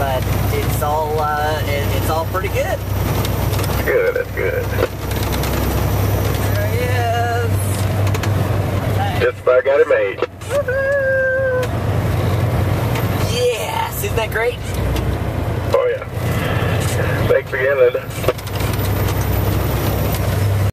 but it's all pretty good. That's good, that's good. There he is. Okay. Just about got it made. Woohoo! Yes, isn't that great? Oh yeah. Thanks again, Linda.